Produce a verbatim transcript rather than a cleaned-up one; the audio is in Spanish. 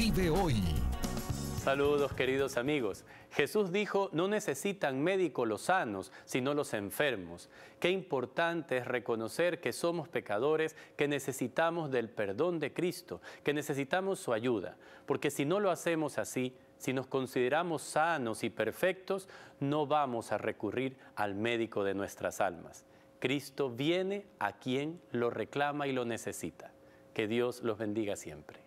Vive Hoy. Saludos, queridos amigos. Jesús dijo, no necesitan médico los sanos, sino los enfermos. Qué importante es reconocer que somos pecadores, que necesitamos del perdón de Cristo, que necesitamos su ayuda. Porque si no lo hacemos así, si nos consideramos sanos y perfectos, no vamos a recurrir al médico de nuestras almas. Cristo viene a quien lo reclama y lo necesita. Que Dios los bendiga siempre.